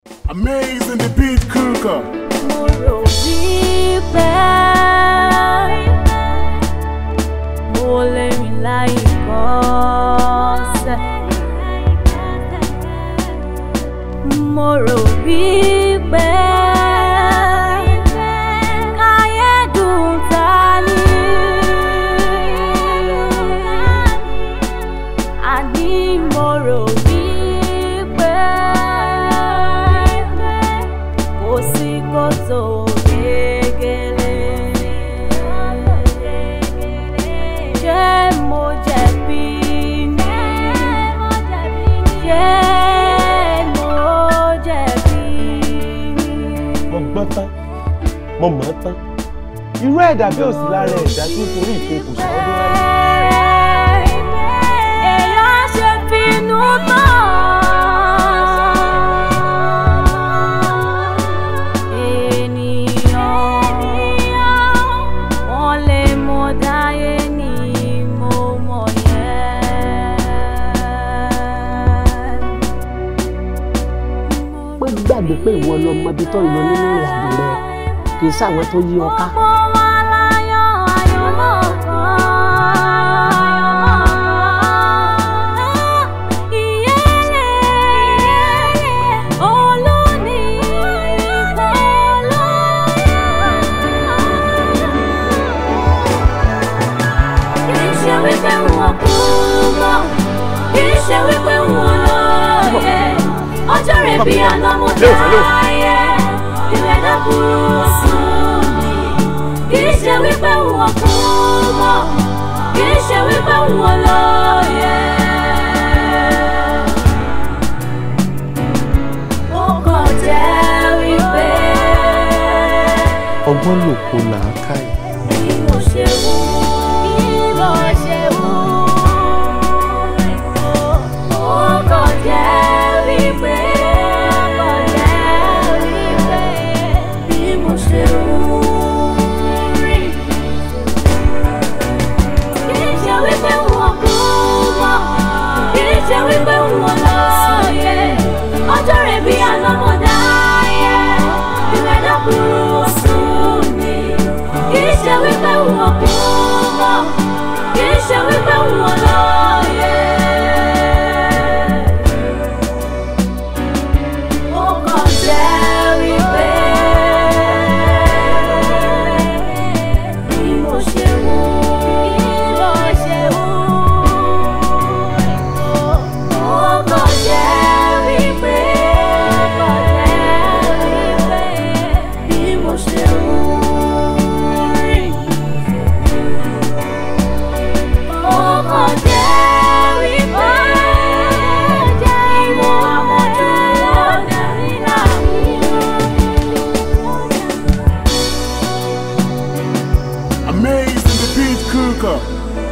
Amazing the beat cooker. Mo rò wípé mo lè rìn láì kọsẹ̀. Mo rò wípé káyé dùn tani. Àní mo rò wípé kò sí kòtò gègèlè. Ṣé mo jẹ̀bi ni? Ṣé mo jẹ̀bi ni? Mo gbọ́n tán, mo mọ̀ tán. Irú ẹ̀dá bí òsì lára ẹ̀dá tí ń forí ìkòkò sọ́dún láyé. Èèyàn ṣe finú tán. Ènìyàn wọ́n lè mọ̀ dáyé ni mo mọ̀ yẹn. Pé gbàgbé pé ìwọ lọmọ ibi tó ń lọ nínú ìrìnàjò rẹ kì í ṣàwọn tó yí ọ ká. Ọjọ́ rẹ̀ bí alámọ̀dá ayé, ìrẹ́ dákúrú sùn ni. Kì í ṣe wípé wọ́n kú mọ́, kì í ṣe wípé wọ́n lóye. Ó kàn jẹ́ wípé Ọgbọ́n lòpọ̀ làákàyè. bí mo ṣe wù, bí mo ṣe wù. Ó kàn jẹ́ wípé, ó kàn jẹ́ wípé bí mo ṣe wù rí. Kì í ṣe wípé wọ́n kú mọ́, kì í ṣe wípé wọ́n lóye. Ọjọ́ rẹ̀ bí alámọ̀dá ayé, ìrẹ́ dákúrú sùn ni. Kì í ṣe wípé wọ́n kú mọ́, kì í ṣe wípé wọ́n lóye. Ó kàn jẹ́ wípé bí mo ṣe wù, bí mo ṣe wù. Ó kàn jẹ́ wípé, ó kàn jẹ́ wípé bí mo ṣe wù rí. Ó kàn jẹ́ wípé ìwọ àmọ̀jù lọ́dà nílà mi. Amazing the beat cooker.